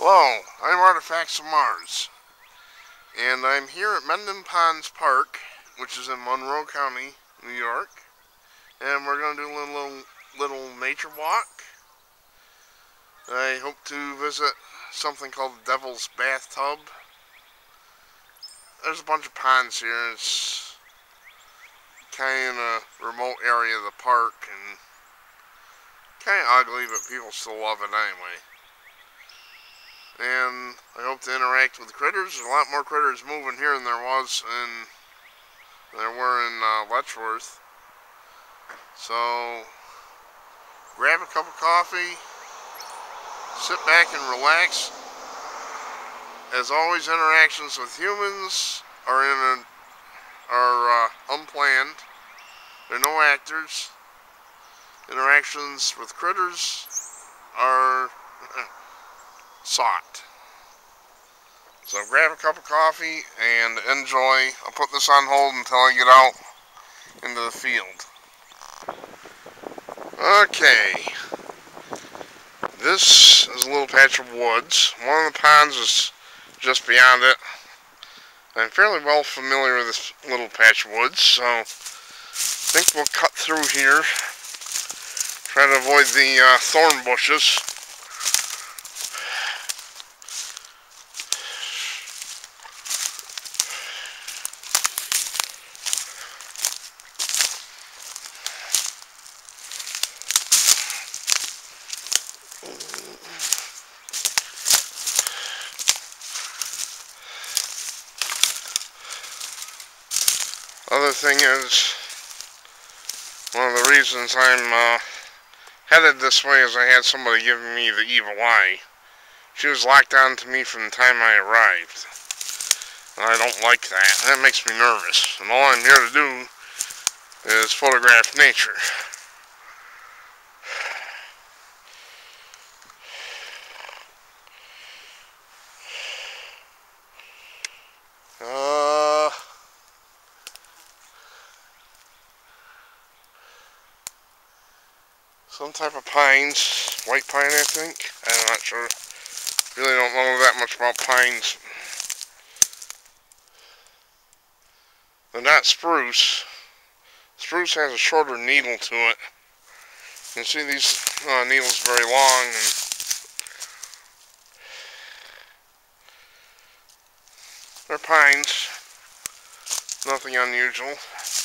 Hello, I'm Artifacts of Mars, and I'm here at Mendon Ponds Park, which is in Monroe County, New York, and we're going to do a little nature walk. I hope to visit something called the Devil's Bathtub. There's a bunch of ponds here. It's kind of in a remote area of the park, and kind of ugly, but people still love it anyway. And I hope to interact with the critters. There's a lot more critters moving here than there were in Letchworth. So grab a cup of coffee, sit back and relax. As always, interactions with humans are unplanned. There are no actors. Interactions with critters are sought. So grab a cup of coffee and enjoy. I'll put this on hold until I get out into the field. Okay. This is a little patch of woods. One of the ponds is just beyond it. I'm fairly well familiar with this little patch of woods, so I think we'll cut through here. Try to avoid the thorn bushes. Other thing is, one of the reasons I'm headed this way is I had somebody giving me the evil eye. She was locked on to me from the time I arrived. And I don't like that. That makes me nervous. And all I'm here to do is photograph nature. Some type of pines, white pine I think, I'm not sure, really don't know that much about pines. They're not spruce. Spruce has a shorter needle to it. You can see these needles very long, and they're pines, nothing unusual.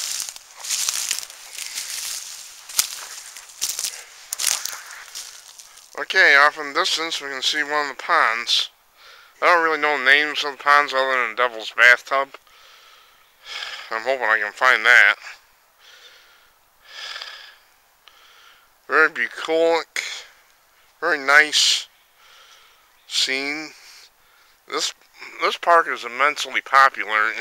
Okay, off in the distance we can see one of the ponds. I don't really know the names of the ponds other than Devil's Bathtub. I'm hoping I can find that. Very bucolic, very nice scene. This park is immensely popular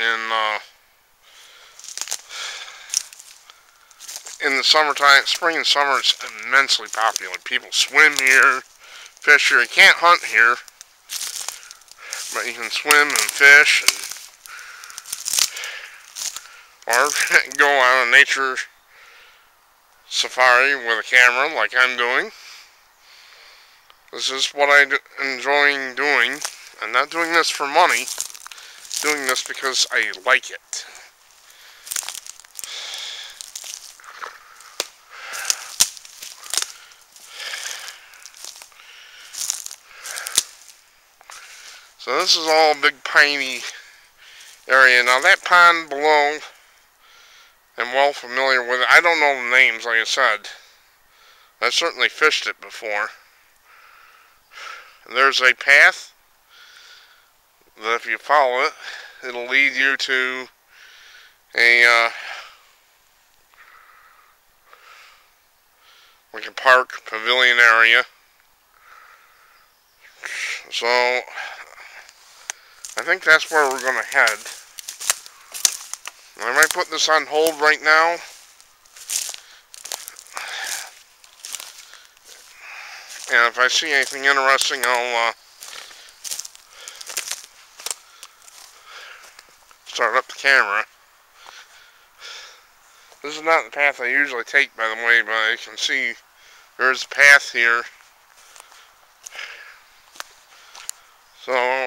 in the summertime. Spring and summer, it's immensely popular. People swim here, fish here. You can't hunt here, but you can swim and fish, or go on a nature safari with a camera like I'm doing. This is what I'm enjoying doing. I'm not doing this for money. I'm doing this because I like it. So this is all a big piney area. Now that pond below, I'm well familiar with it. I don't know the names, like I said. I've certainly fished it before. There's a path that if you follow it, it'll lead you to a like a park pavilion area. So I think that's where we're going to head. I might put this on hold right now. And if I see anything interesting, I'll start up the camera. This is not the path I usually take, by the way, but you can see there's a path here. So,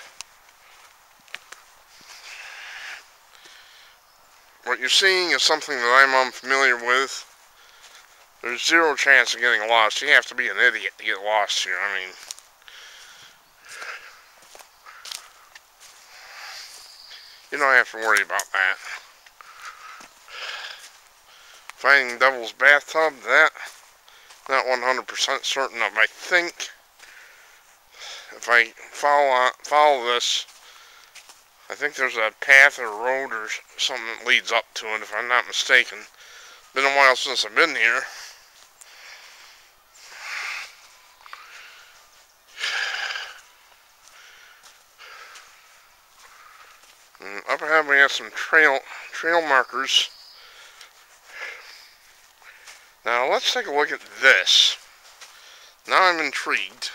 what you're seeing is something that I'm unfamiliar with. There's zero chance of getting lost. You have to be an idiot to get lost here. I mean, you don't have to worry about that. Finding Devil's Bathtub, that, not 100% certain of. I think if I follow this, I think there's a path or road or something that leads up to it, if I'm not mistaken. Been a while since I've been here. And up ahead we have some trail markers. Now let's take a look at this. Now I'm intrigued.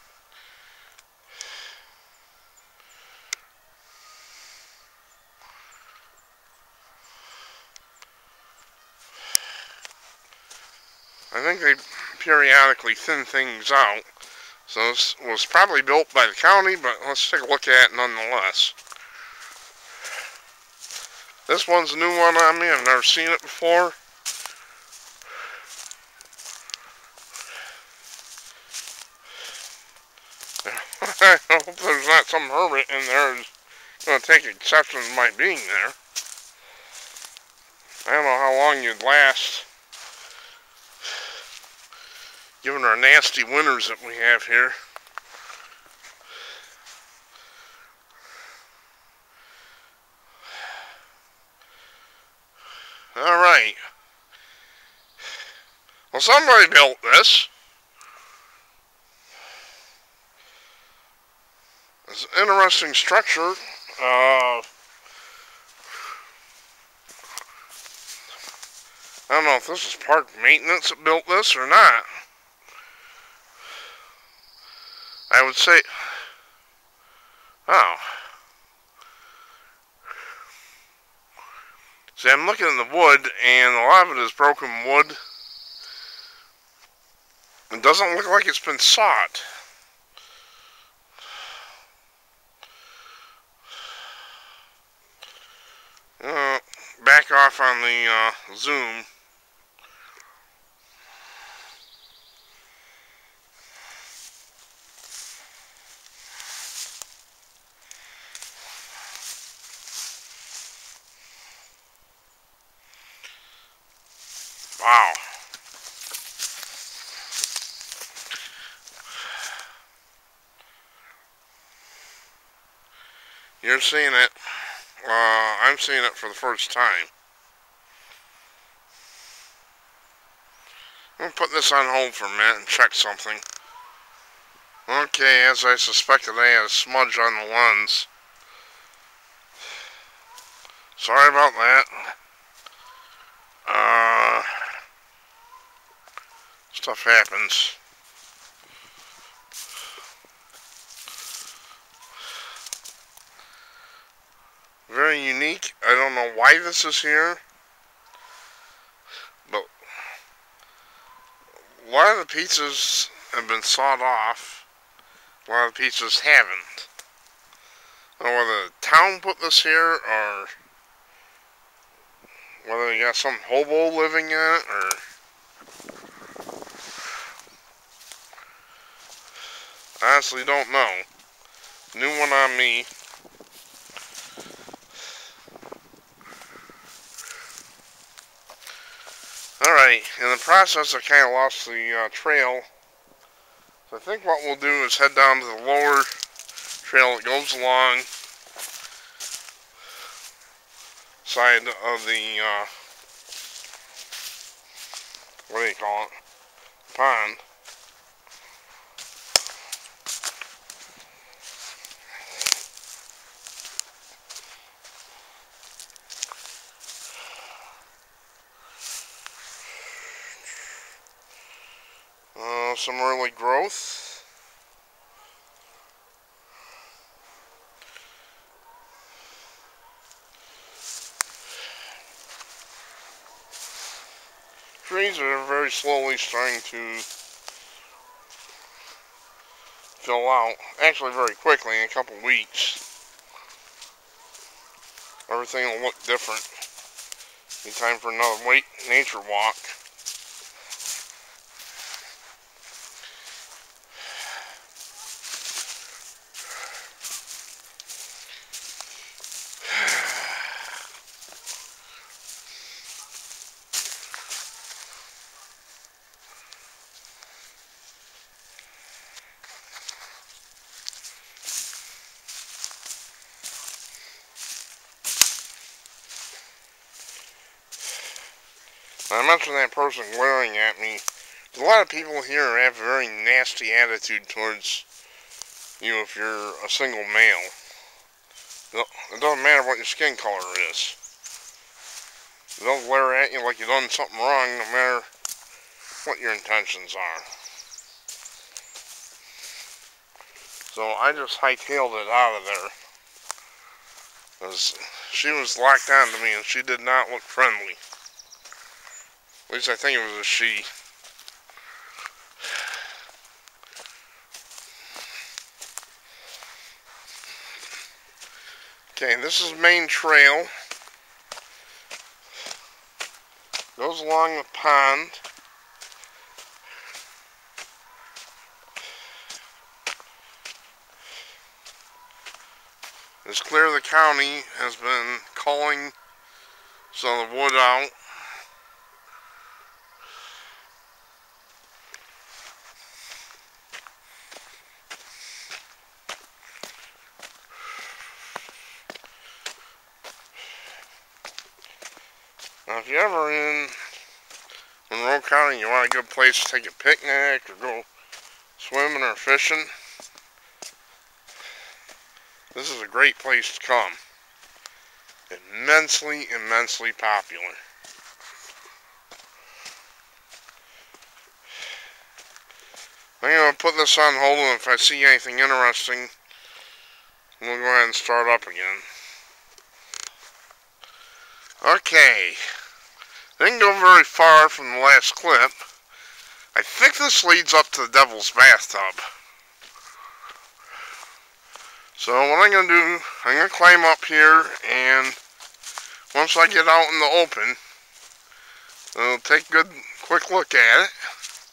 I think they periodically thin things out. So this was probably built by the county, but let's take a look at it nonetheless. This one's a new one on me. I've never seen it before. I hope there's not some hermit in there who's going to take exception to my being there. I don't know how long you'd last, given our nasty winters that we have here. Alright. Well, somebody built this. It's an interesting structure. I don't know if this is park maintenance that built this or not. I would say... Oh. See, I'm looking at the wood, and a lot of it is broken wood. It doesn't look like it's been sawed. Back off on the zoom. Wow. You're seeing it. I'm seeing it for the first time. I'm going to put this on hold for a minute and check something. Okay, as I suspected, I had a smudge on the lens. Sorry about that. Stuff happens. Very unique. I don't know why this is here, but a lot of the pieces have been sawed off. A lot of the pieces haven't. I don't know whether the town put this here, or whether you got some hobo living in it, or... Honestly don't know. New one on me. Alright, in the process I kind of lost the trail. So I think what we'll do is head down to the lower trail that goes along side of the, what do you call it? Pond. Some early growth. Trees are very slowly starting to fill out, actually very quickly, in a couple weeks. Everything will look different. Be time for another nature walk. I mentioned that person glaring at me. A lot of people here have a very nasty attitude towards you if you're a single male. It doesn't matter what your skin color is. They'll glare at you like you've done something wrong, no matter what your intentions are. So I just hightailed it out of there. Because she was locked onto me and she did not look friendly. At least I think it was a she. Okay, this is main trail. Goes along the pond. It's clear the county has been culling some of the wood out. Now, if you're ever in Monroe County and you want a good place to take a picnic or go swimming or fishing, this is a great place to come. Immensely, immensely popular. I'm going to put this on hold, and if I see anything interesting, we'll go ahead and start up again. Okay. Didn't go very far from the last clip. I think this leads up to the Devil's Bathtub. So what I'm going to do, I'm going to climb up here, and once I get out in the open, I'll take a good quick look at it.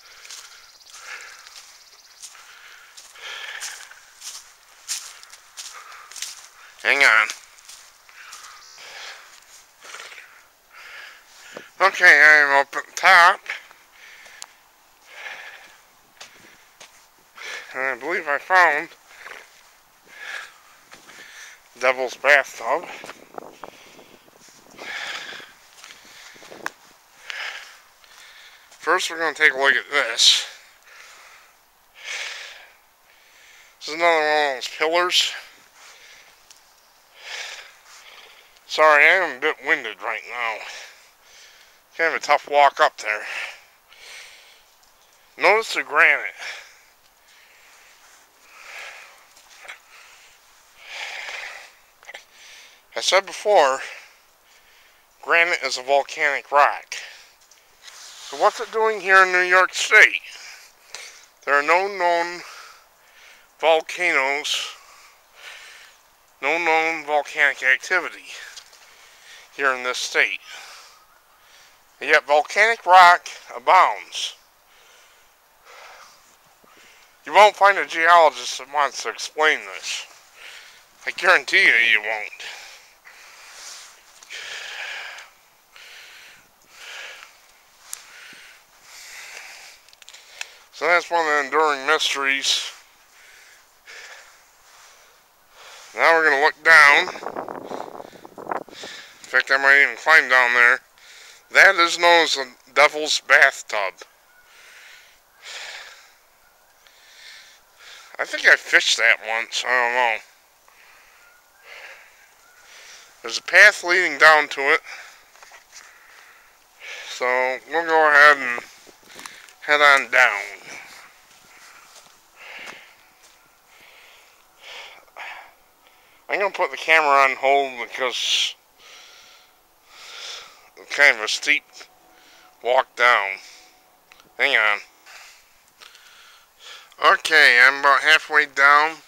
Hang on. Okay, I'm up at the top. And I believe I found Devil's Bathtub. First, we're going to take a look at this. This is another one of those pillars. Sorry, I am a bit winded right now. Kind of a tough walk up there. Notice the granite. I said before, granite is a volcanic rock. So what's it doing here in New York State? There are no known volcanoes, no known volcanic activity here in this state. And yet volcanic rock abounds. You won't find a geologist that wants to explain this. I guarantee you won't. So that's one of the enduring mysteries. Now we're going to look down. In fact, I might even climb down there. That is known as the Devil's Bathtub. I think I fished that once, I don't know. There's a path leading down to it. So we'll go ahead and head on down. I'm going to put the camera on hold because it's kind of a steep walk down. Hang on. Okay, I'm about halfway down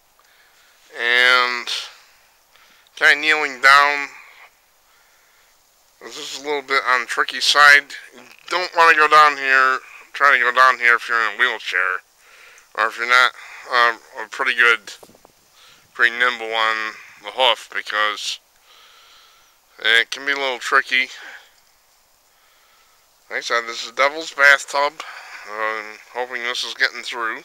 and kind of kneeling down. This is a little bit on the tricky side. You don't want to go down here, try to go down here if you're in a wheelchair, or if you're not pretty nimble on the hoof, because it can be a little tricky. Like I said, this is Devil's Bathtub. I'm hoping this is getting through.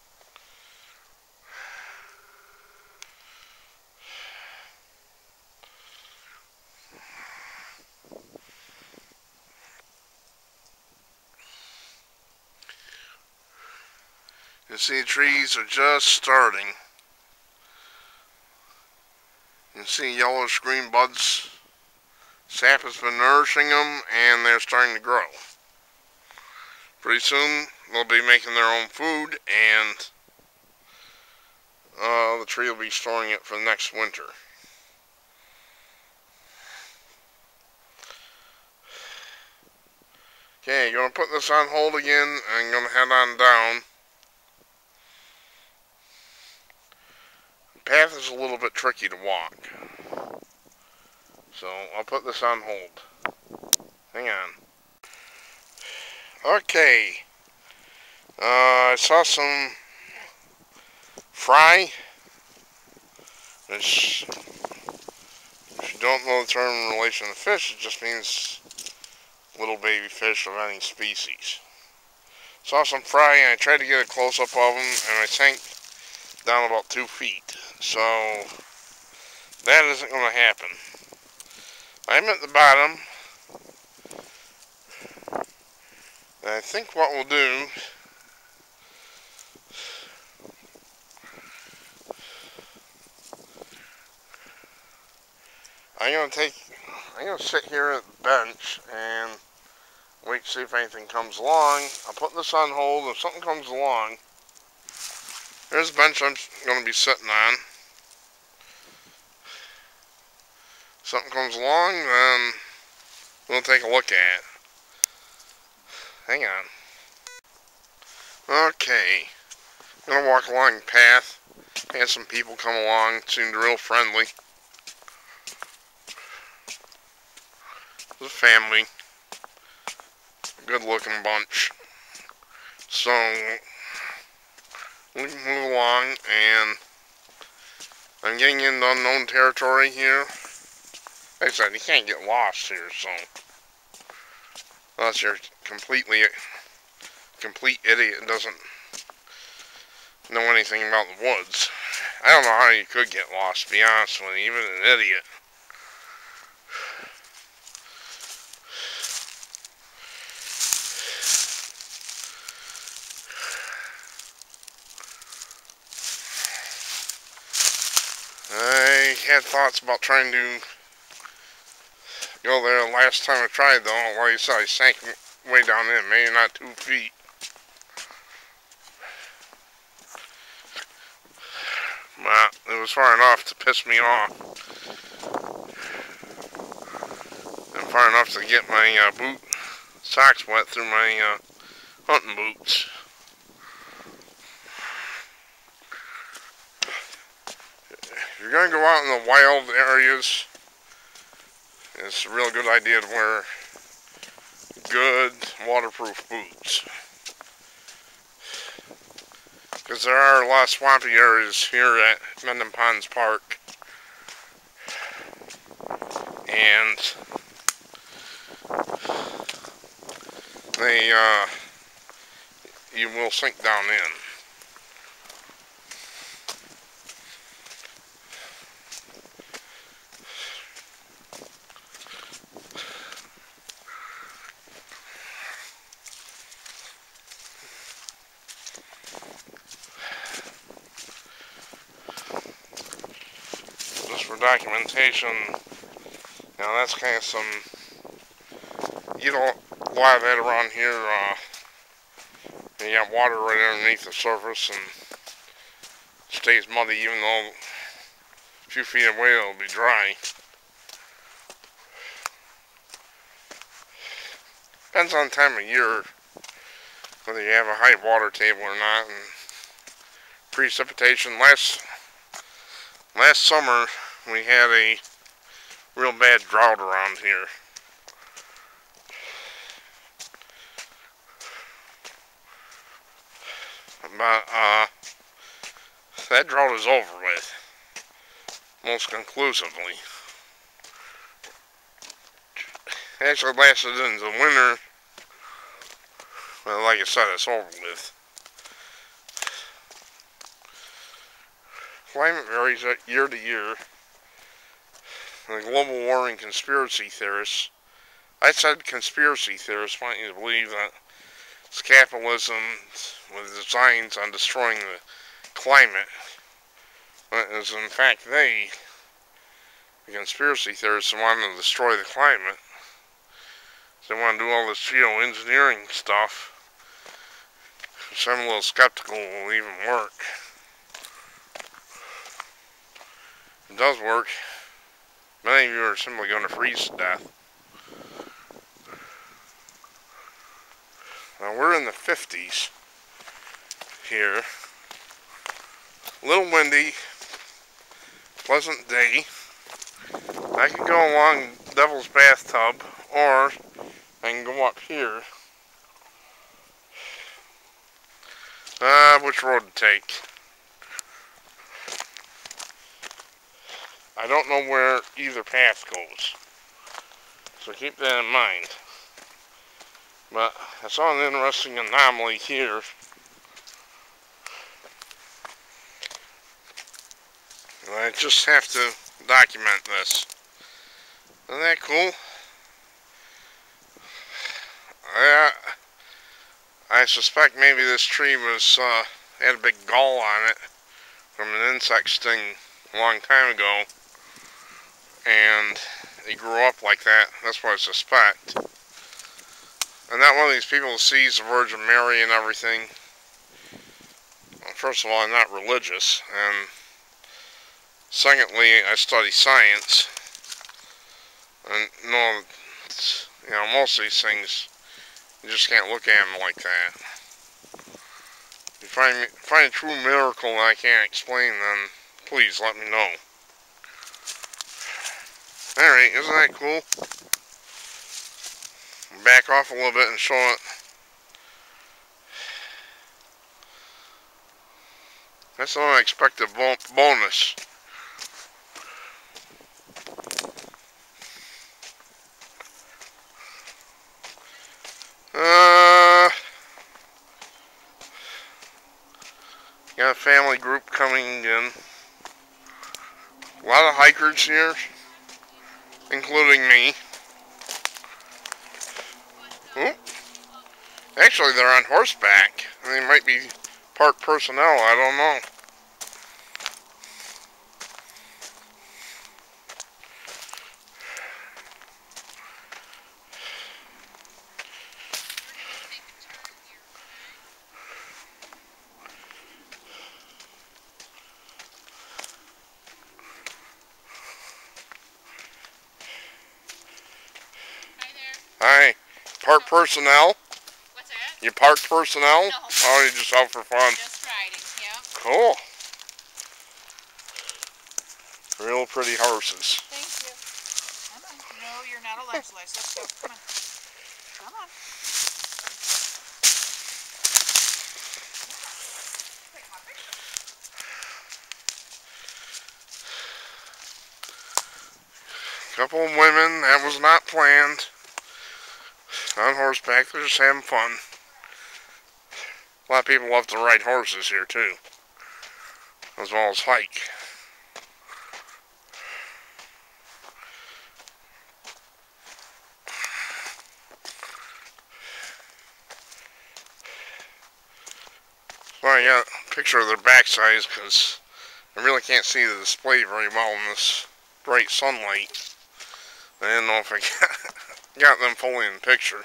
You see, the trees are just starting. You can see yellowish green buds. Sap has been nourishing them, and they're starting to grow. Pretty soon, they'll be making their own food, and the tree will be storing it for next winter. Okay, going to put this on hold again, and going to head on down. The path is a little bit tricky to walk, so I'll put this on hold. Hang on. Okay, I saw some fry, which, if you don't know the term in relation to fish, it just means little baby fish of any species. Saw some fry, and I tried to get a close-up of them, and I sank down about 2 feet. So that isn't going to happen. I'm at the bottom, and I think what we'll do, I'm going to sit here at the bench and wait to see if anything comes along. I'll put this on hold. If something comes along, there's the bench I'm going to be sitting on. If something comes along, then we'll take a look at it. Hang on. Okay. I'm going to walk along the path. Had some people come along. Seemed real friendly. It was a family. Good looking bunch. So we can move along, and I'm getting into unknown territory here. Like I said, you can't get lost here, so unless you're a complete idiot and doesn't know anything about the woods. I don't know how you could get lost, to be honest with you, even an idiot. I had thoughts about trying to go there last time I tried, though. Like I said, I sank way down in, maybe not 2 feet. But it was far enough to piss me off. And far enough to get my socks wet through my hunting boots. If you're going to go out in the wild areas, it's a real good idea to wear good waterproof boots. Because there are a lot of swampy areas here at Mendon Ponds Park. And you will sink down in. Just for documentation, now that's kind of some, you know, a lot of that around here, you got water right underneath the surface and stays muddy, even though a few feet away it'll be dry. Depends on the time of year, whether you have a high water table or not, and precipitation. Last summer we had a real bad drought around here. But that drought is over with, most conclusively. It actually lasted into the winter, but like I said, it's over with. Climate varies year to year. The global warming conspiracy theorists, I said conspiracy theorists, want you to believe that it's capitalism with designs on destroying the climate. But as in fact the conspiracy theorists, want to destroy the climate. They want to do all this geoengineering stuff, which I'm a little skeptical will even work. It does work. Many of you are simply going to freeze to death. Now we're in the 50s here. A little windy, pleasant day. I can go along Devil's Bathtub, or I can go up here. Which road to take? I don't know where either path goes, so keep that in mind. But I saw an interesting anomaly here. I just have to document this. Isn't that cool? I suspect maybe this tree was had a big gall on it from an insect sting a long time ago, and it grew up like that. That's what I suspect. I'm not one of these people who sees the Virgin Mary and everything. Well, first of all, I'm not religious, and secondly, I study science, and know, most of these things, you just can't look at them like that. If you find a true miracle that I can't explain, then please let me know. Alright, isn't that cool? Back off a little bit and show it. That's an unexpected bonus. Got a family group coming in. A lot of hikers here, including me. Ooh. Actually, they're on horseback. They might be part personnel, I don't know. Hi. Part personnel? What's that? You part personnel? No. Oh, you just out for fun? Just riding, yeah. Cool. Real pretty horses. Thank you. Come on. No, you're not a lunch slice. Let's go. Come on. Come on. Couple of women, that was not planned. On horseback, they're just having fun. A lot of people love to ride horses here too, as well as hike. So I got a picture of their backsides because I really can't see the display very well in this bright sunlight. I didn't know if I got them fully in the picture.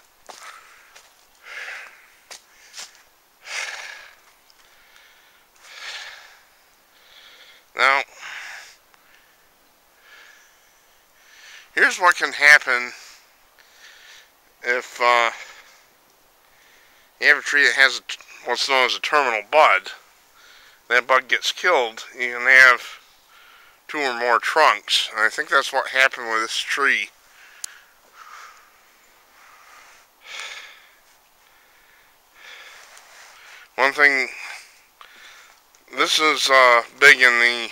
Now, here's what can happen if you have a tree that has what's known as a terminal bud. that bug gets killed, you can have 2 or more trunks. And I think that's what happened with this tree. One thing, this is big in the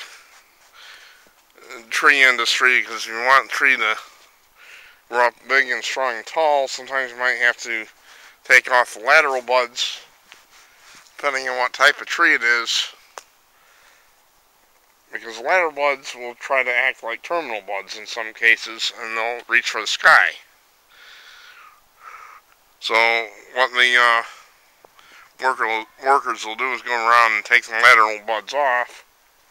tree industry, because if you want a tree to grow up big and strong and tall, sometimes you might have to take off the lateral buds, depending on what type of tree it is, because the lateral buds will try to act like terminal buds in some cases, and they'll reach for the sky. So what the workers will do is go around and take the lateral buds off.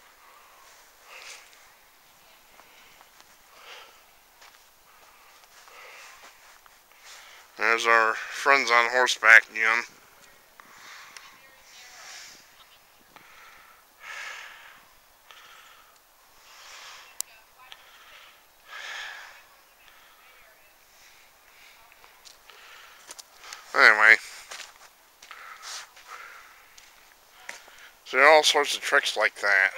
There's our friends on horseback again. Anyway, so there are all sorts of tricks like that.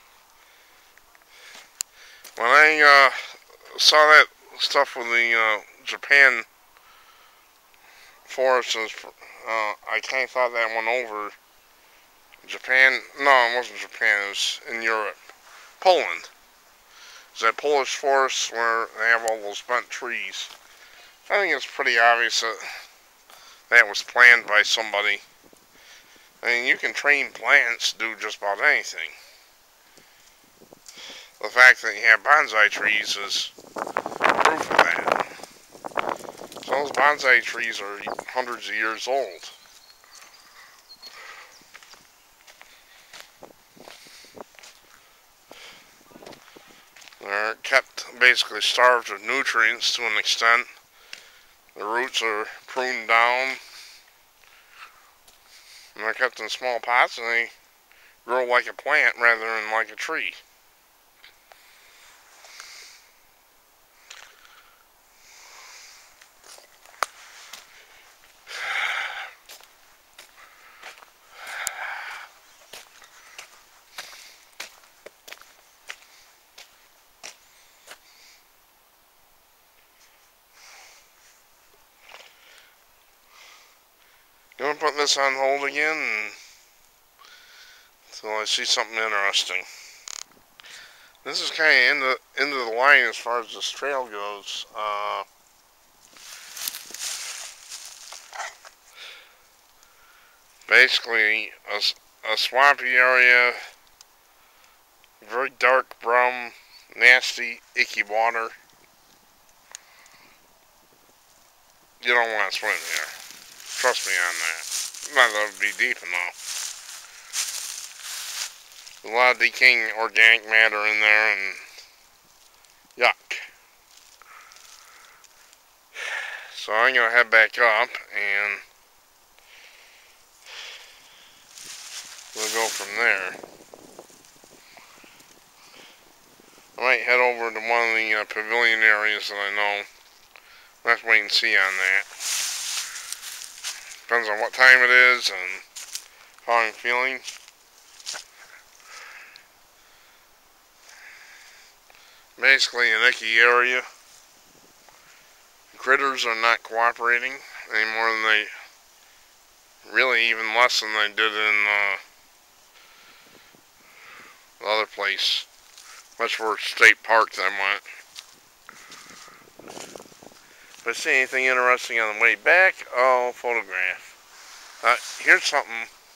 When I saw that stuff with the Japan forests, I kind of thought that one over. Japan? No, it wasn't Japan. It was in Europe. Poland. It's that Polish forest where they have all those bent trees. I think it's pretty obvious that that was planned by somebody. I mean, you can train plants to do just about anything. The fact that you have bonsai trees is proof of that. So those bonsai trees are hundreds of years old. They're kept basically starved of nutrients to an extent. The roots are pruned down, and they're kept in small pots, and they grow like a plant rather than like a tree. I'm going to put this on hold again until I see something interesting. This is kind of into the line as far as this trail goes. Basically, a swampy area, very dark brown, nasty, icky water. You don't want to swim here. Trust me on that. Not that it would be deep enough. A lot of decaying organic matter in there, and yuck. So I'm going to head back up, and we'll go from there. I might head over to one of the pavilion areas that I know. We'll have to wait and see on that. Depends on what time it is and how I'm feeling. Basically an icky area. Critters are not cooperating any more than they, really even less than they did in the other place. Much worse state park that I went. If I see anything interesting on the way back, I'll photograph. Here's something.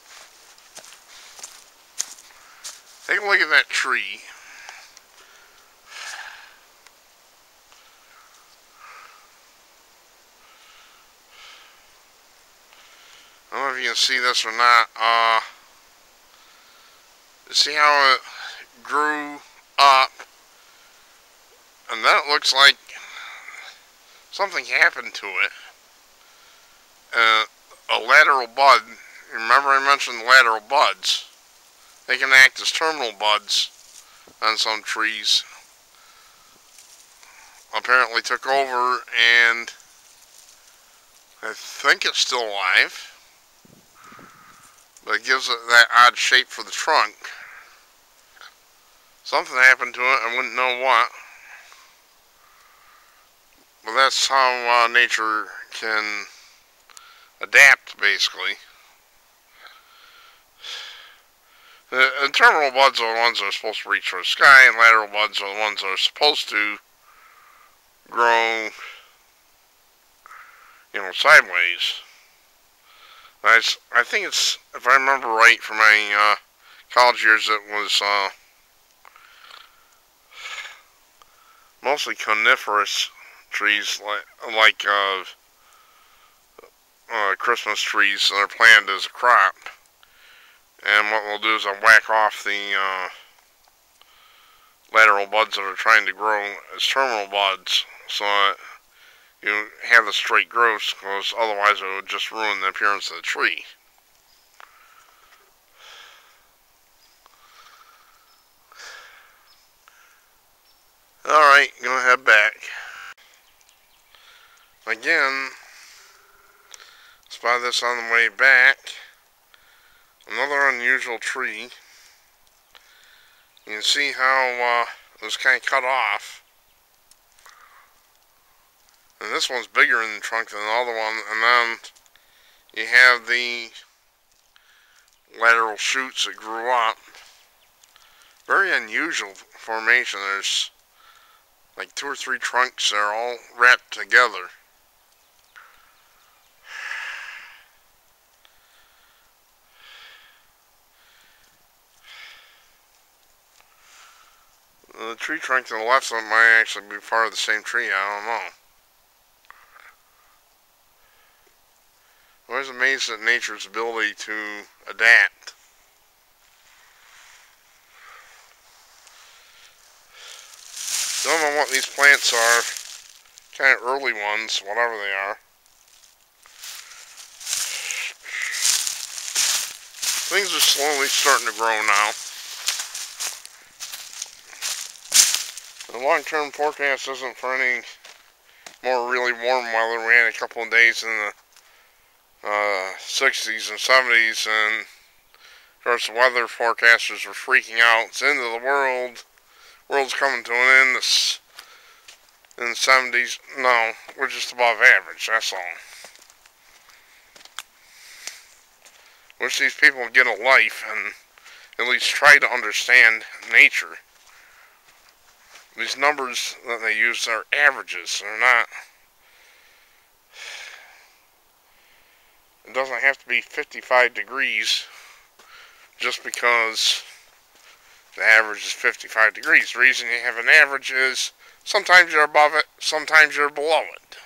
Take a look at that tree. I don't know if you can see this or not. See how it grew up? And that looks like something happened to it. A lateral bud. Remember I mentioned the lateral buds. They can act as terminal buds on some trees. Apparently took over, and I think it's still alive. but it gives it that odd shape for the trunk. Something happened to it, I wouldn't know what. But that's how nature can adapt, basically. The terminal buds are the ones that are supposed to reach for the sky, and lateral buds are the ones that are supposed to grow, sideways. I think it's, if I remember right from my college years, it was mostly coniferous trees, like Christmas trees that are planted as a crop. And what we'll do is I'll whack off the lateral buds that are trying to grow as terminal buds, so that you have the straight growths, because otherwise it would just ruin the appearance of the tree. Alright, gonna head back. Again, spotted this on the way back. Another unusual tree. You can see how it was kind of cut off. And this one's bigger in the trunk than the other one. And then you have the lateral shoots that grew up. Very unusual formation. There's like 2 or 3 trunks that are all wrapped together. The tree trunk to the left of it might actually be part of the same tree, I don't know. I was amazed at nature's ability to adapt. Don't know what these plants are. Kind of early ones, whatever they are. Things are slowly starting to grow now. The long-term forecast isn't for any more really warm weather. We had a couple of days in the 60s and 70s, and of course the weather forecasters were freaking out. It's the end of the world. World's coming to an end. In the 70s. No, we're just above average, that's all. Wish these people would get a life and at least try to understand nature. These numbers that they use are averages. They're not. It doesn't have to be 55 degrees just because the average is 55 degrees. The reason you have an average is sometimes you're above it, sometimes you're below it.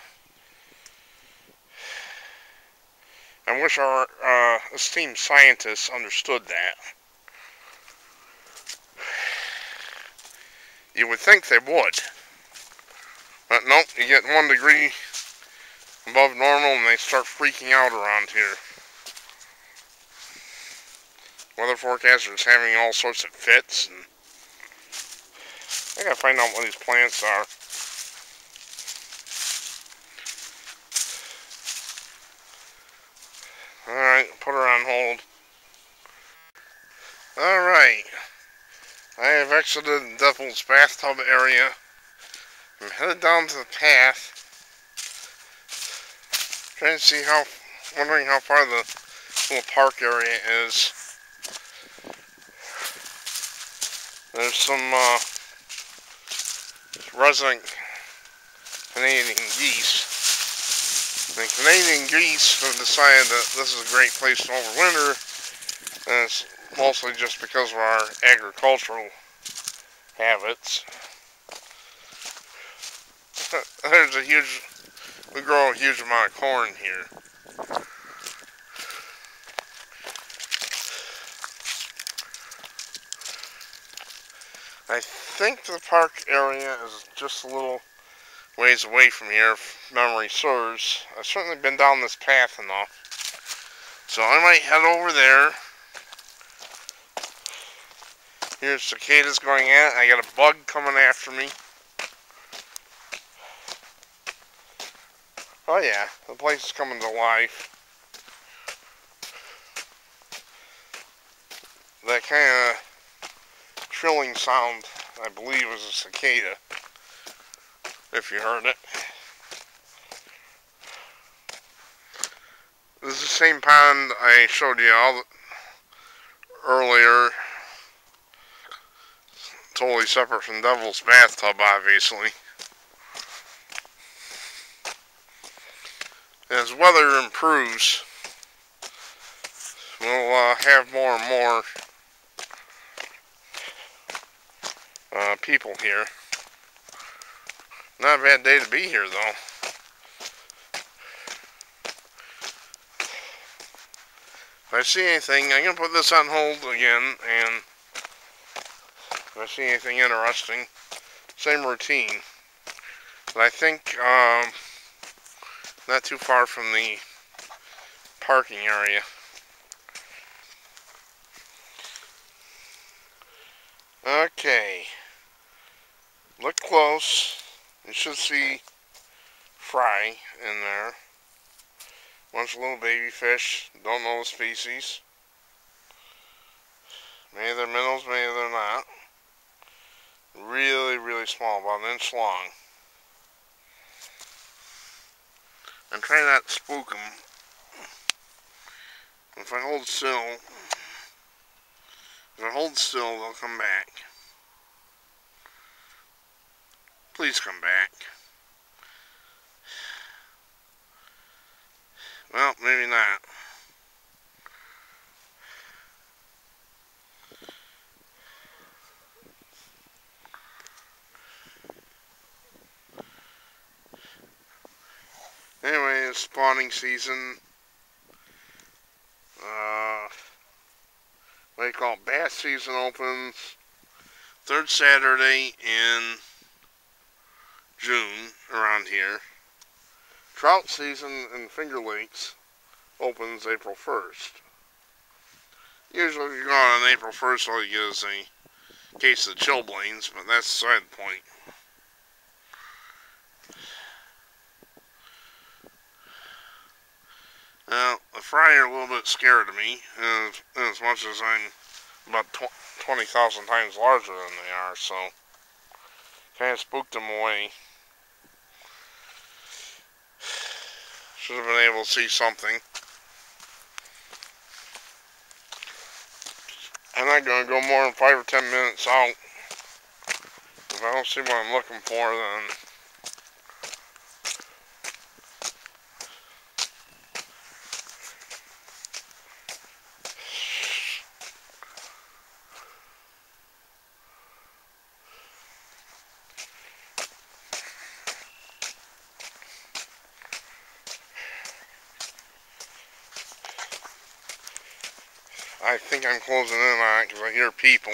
I wish our esteemed scientists understood that. You would think they would. But nope, you get 1 degree above normal and they start freaking out around here. Weather forecasters having all sorts of fits, and I gotta find out what these plants are. Alright, put her on hold. Alright. I have exited the Devil's Bathtub area. I'm headed down to the path. Trying to see wondering how far the little park area is. There's some resident Canadian geese. The Canadian geese have decided that this is a great place to overwinter, and it's mostly just because of our agricultural habits. We grow a huge amount of corn here. I think the park area is just a little ways away from here, if memory serves. I've certainly been down this path enough. So I might head over there. Here's cicadas going at. I got a bug coming after me. Oh yeah, the place is coming to life. that kind of trilling sound, I believe, is a cicada, if you heard it. This is the same pond I showed you all earlier. Totally separate from Devil's Bathtub, obviously. As weather improves, we'll have more and more people here. Not a bad day to be here, though. If I see anything, I'm going to put this on hold again, and if I see anything interesting, same routine. But I think not too far from the parking area. Okay. Look close. You should see fry in there. Bunch of little baby fish. Don't know the species. Maybe they're minnows, maybe they're not. Really, really small, about an inch long. I'm trying not to spook them. If I hold still, they'll come back. Please come back. Well, maybe not. Anyway, it's spawning season. What do you call it? Bass season opens third Saturday in June around here. Trout season in Finger Lakes opens April 1st. Usually if you go on April 1st, all you get is a case of chilblains, but that's beside the point. Now, the fry are a little bit scared of me, as much as I'm about 20,000 times larger than they are, so kind of spooked them away. Should have been able to see something. I'm not going to go more than 5 or 10 minutes out. If I don't see what I'm looking for, then I think I'm closing in on it because I hear people.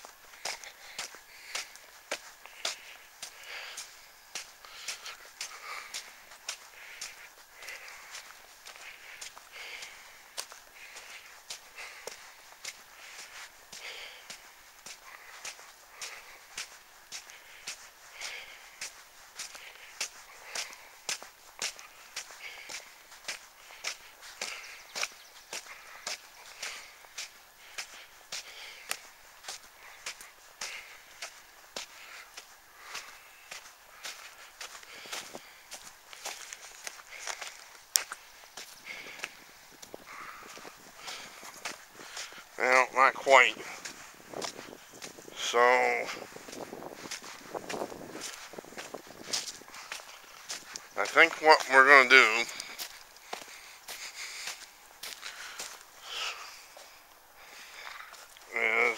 Well, not quite. So, I think what we're going to do is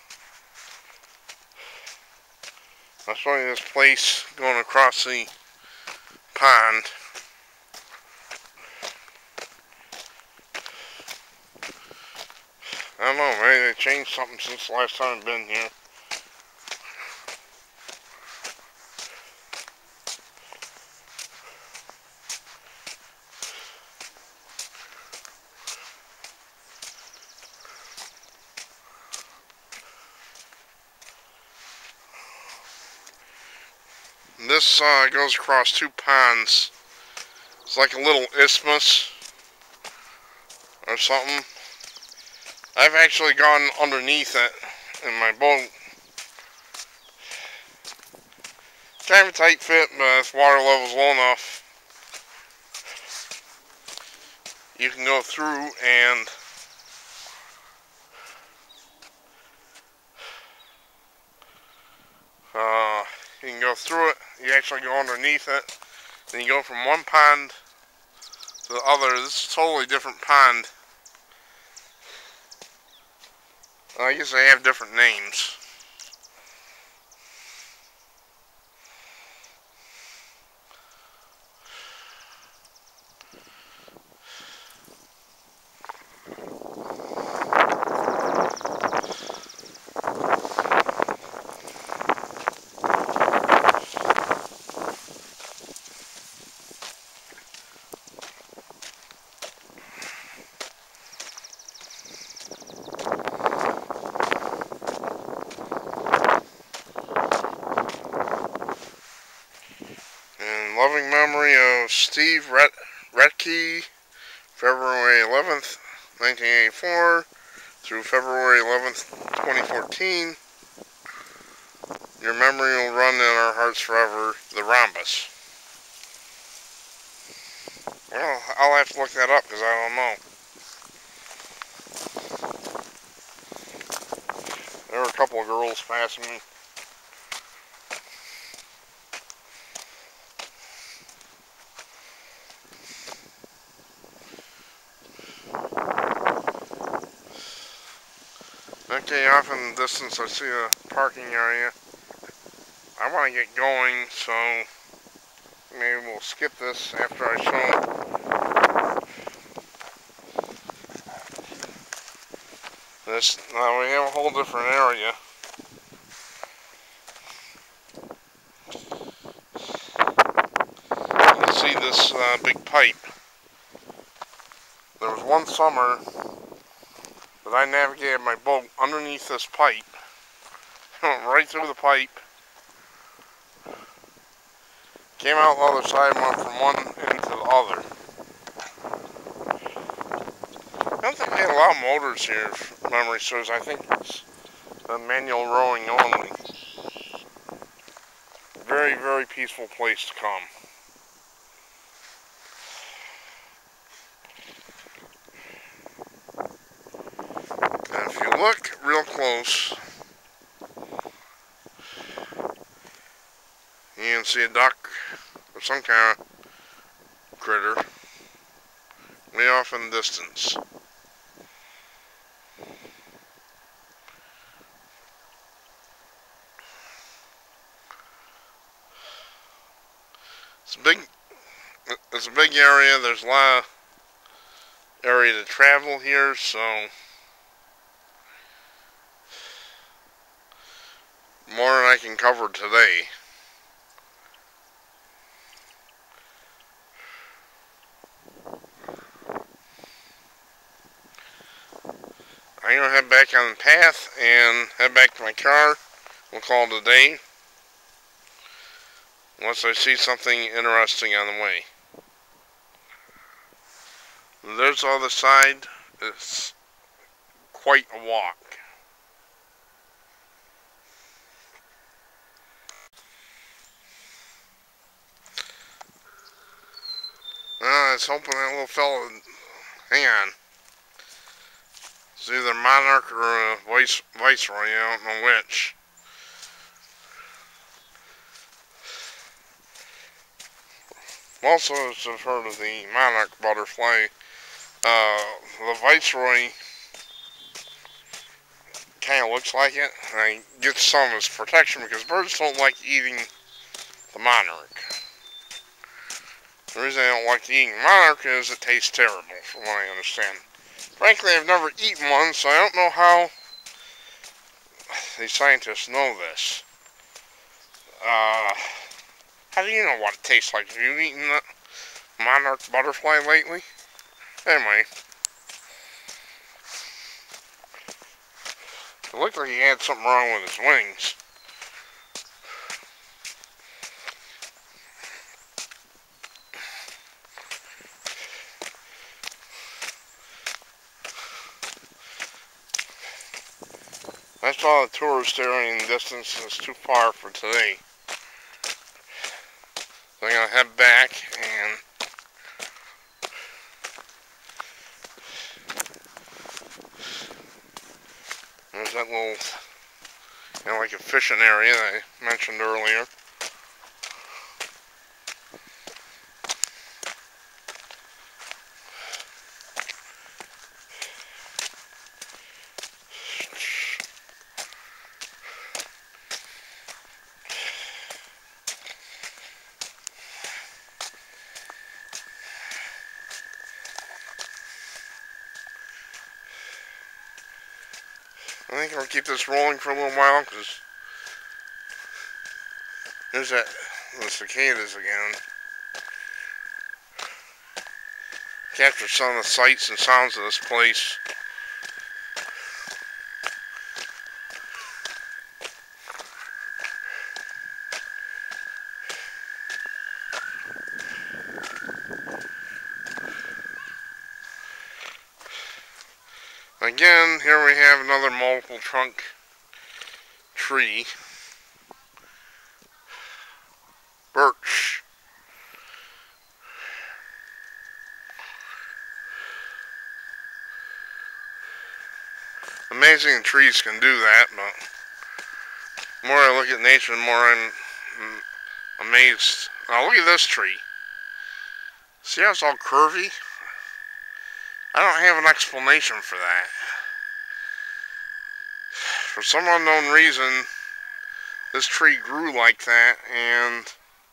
I'll show you this place going across the pond. I don't know, maybe they changed something since the last time I've been here. This goes across two ponds. It's like a little isthmus or something. I've actually gone underneath it in my boat. Kind of a tight fit, but if water level's low enough, you can go through and you can go through it. You actually go underneath it, and you go from one pond to the other. This is a totally different pond. I guess they have different names. In loving memory of Steve Retke, February 11th, 1984 through February 11th, 2014. Your memory will run in our hearts forever, the rhombus. Well, I'll have to look that up because I don't know. There were a couple of girls passing me. Okay, off in the distance I see a parking area. I want to get going, so maybe we'll skip this after I show this. Now we have a whole different area. You can see this big pipe. There was one summer that I navigated my boat underneath this pipe. Went right through the pipe. Came out the other side and went from one end to the other. I don't think they had a lot of motors here, if memory serves. I think it's a manual rowing only. Very, very peaceful place to come. And if you look real close, you can see a duck or some kind of critter way off in the distance. It's a big area. There's a lot of area to travel here, so more than I can cover today. I'm going to head back on the path and head back to my car. We'll call it a day, unless I see something interesting on the way. There's the other side. It's quite a walk. I was hoping that little fella would hang on. It's either Monarch or a Viceroy, I don't know which. Most of us have heard of the Monarch butterfly. The Viceroy kind of looks like it. I get some of its protection because birds don't like eating the Monarch. The reason I don't like eating Monarch is it tastes terrible, from what I understand. Frankly, I've never eaten one, so I don't know how these scientists know this. How do you know what it tastes like? Have you eaten the Monarch butterfly lately? Anyway. It looked like he had something wrong with his wings. I saw the tourist area in the distance and it's too far for today. So I'm going to head back and there's that little, like a fishing area that I mentioned earlier. I think I'll keep this rolling for a little while because there's the cicadas again. Capture some of the sights and sounds of this place. Again, here we have another multiple trunk tree. Birch. Amazing trees can do that, but the more I look at nature, the more I'm amazed. Now look at this tree. See how it's all curvy? I don't have an explanation for that. For some unknown reason, this tree grew like that, and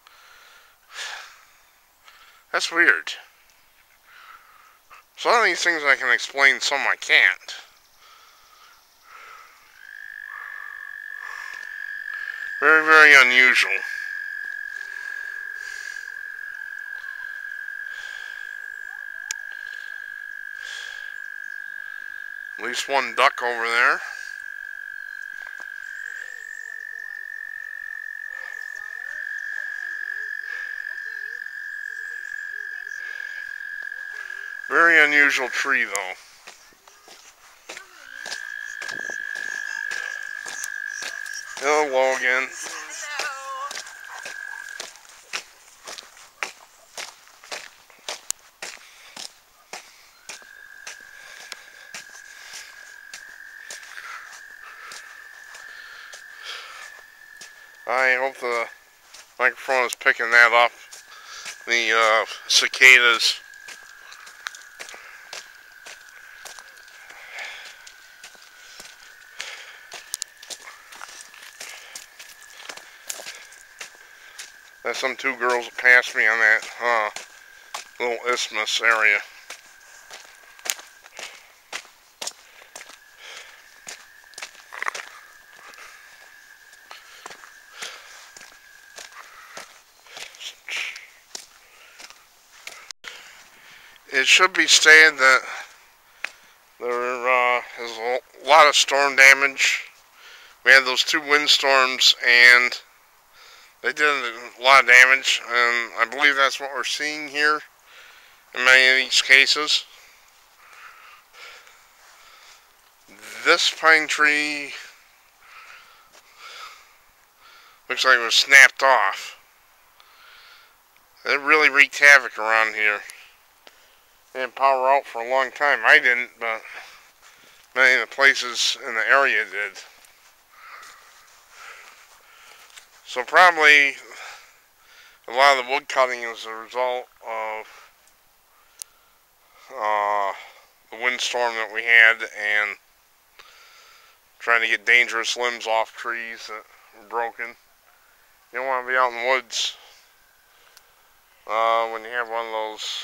that's weird. Some of these things I can explain, some I can't. Very, very unusual. At least one duck over there. Very unusual tree though. Hello, Logan. I hope the microphone is picking that up. The cicadas. There's some two girls that passed me on that little isthmus area. It should be stated that there is a lot of storm damage. We had those two windstorms and they did a lot of damage, and I believe that's what we're seeing here in many of these cases. This pine tree looks like it was snapped off. It really wreaked havoc around here. They didn't power out for a long time. I didn't, but many of the places in the area did. So probably a lot of the wood cutting is a result of the windstorm that we had and trying to get dangerous limbs off trees that were broken. You don't want to be out in the woods when you have one of those,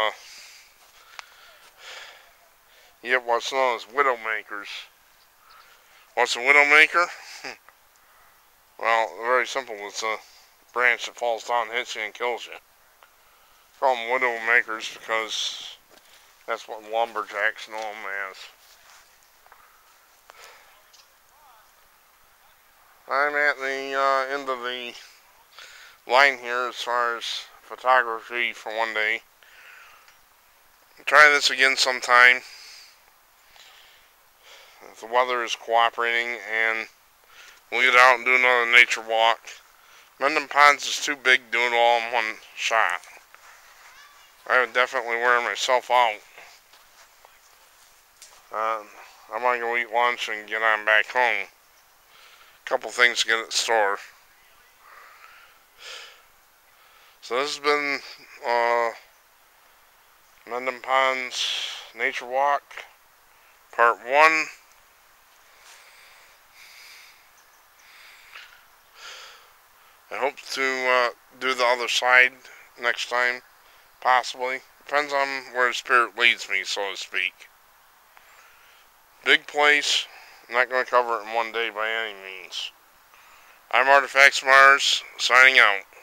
you have what's known as widowmakers. What's a widowmaker? Well, very simple. It's a branch that falls down, hits you, and kills you. Call them widowmakers because that's what lumberjacks know them as. I'm at the end of the line here as far as photography for one day. Try this again sometime. if the weather is cooperating, and we'll get out and do another nature walk. Mendon Ponds is too big doing it all in one shot. I would definitely wear myself out. I'm gonna go eat lunch and get on back home. Couple things to get at the store. So this has been Mendon Ponds Nature Walk, Part 1. I hope to do the other side next time, possibly. Depends on where the spirit leads me, so to speak. Big place. I'm not going to cover it in one day by any means. I'm Artifacts Mars, signing out.